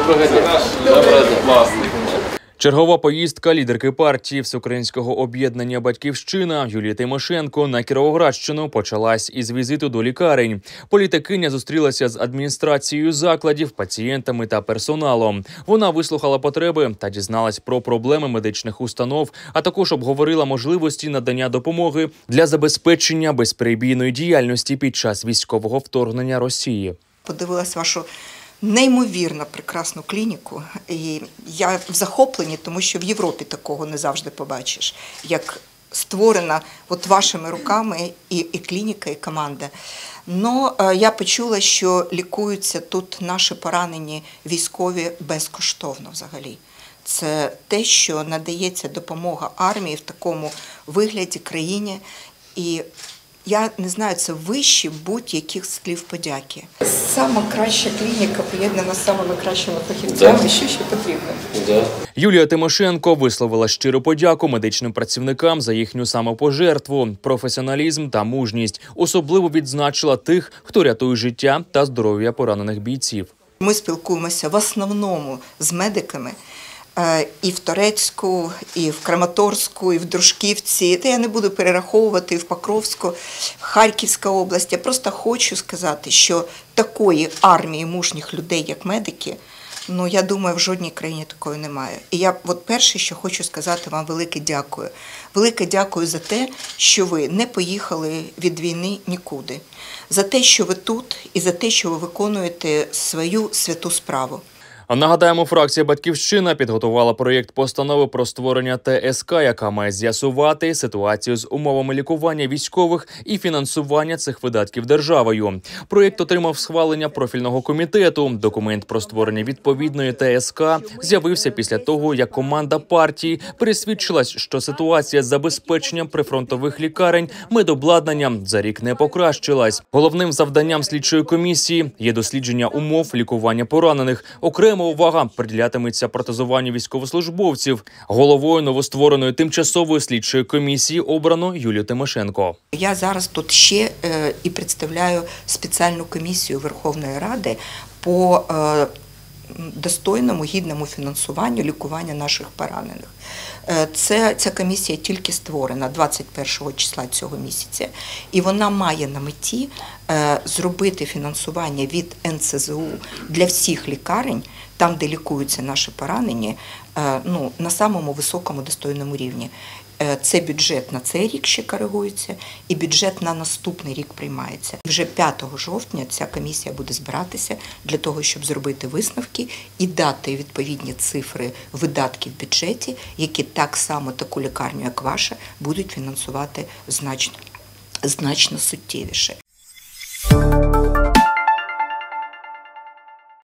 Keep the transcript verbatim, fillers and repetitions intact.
Доброго дня. Доброго дня. Чергова поїздка лідерки партії Всеукраїнського об'єднання «Батьківщина» Юлії Тимошенко на Кіровоградщину почалась із візиту до лікарень. Політикиня зустрілася з адміністрацією закладів, пацієнтами та персоналом. Вона вислухала потреби та дізналась про проблеми медичних установ, а також обговорила можливості надання допомоги для забезпечення безперебійної діяльності під час військового вторгнення Росії. Подивилась вашу неймовірно прекрасну клініку, і я в захопленні, тому що в Європі такого не завжди побачиш, як створена от вашими руками і, і клініка, і команда. Но е, я почула, що лікуються тут наші поранені військові безкоштовно взагалі. Це те, що надається допомога армії в такому вигляді країні. І я не знаю, це вище будь-яких слів подяки. Сама краща клініка поєднана з самими кращими фахівцями, да. Що ще потрібно. Да. Юлія Тимошенко висловила щиру подяку медичним працівникам за їхню самопожертву, професіоналізм та мужність. Особливо відзначила тих, хто рятує життя та здоров'я поранених бійців. Ми спілкуємося в основному з медиками, і в Торецьку, і в Краматорську, і в Дружківці. Та я не буду перераховувати, і в Покровську, Харківська область. Я просто хочу сказати, що такої армії мужніх людей, як медики, ну, я думаю, в жодній країні такої немає. І я от перше, що хочу сказати вам велике дякую. Велике дякую за те, що ви не поїхали від війни нікуди. За те, що ви тут, і за те, що ви виконуєте свою святу справу. Нагадаємо, фракція «Батьківщина» підготувала проєкт постанови про створення Т С К, яка має з'ясувати ситуацію з умовами лікування військових і фінансування цих видатків державою. Проєкт отримав схвалення профільного комітету. Документ про створення відповідної Т С К з'явився після того, як команда партії пересвідчилась, що ситуація з забезпеченням прифронтових лікарень медобладнанням за рік не покращилась. Головним завданням слідчої комісії є дослідження умов лікування поранених. Окремо увага приділятиметься протезуванню військовослужбовців. Головою новоствореної тимчасової слідчої комісії обрано Юлію Тимошенко. Я зараз тут ще е, і представляю спеціальну комісію Верховної Ради по е, достойному, гідному фінансуванню лікування наших поранених. Це, ця комісія тільки створена двадцять першого числа цього місяця, і вона має на меті е, зробити фінансування від Н С З У для всіх лікарень, там, де лікуються наші поранені, е, ну, на самому високому достойному рівні. Це бюджет на цей рік ще коригується, і бюджет на наступний рік приймається. Вже п'ятого жовтня ця комісія буде збиратися для того, щоб зробити висновки і дати відповідні цифри видатків в бюджеті, які так само таку лікарню, як ваша, будуть фінансувати значно, значно суттєвіше.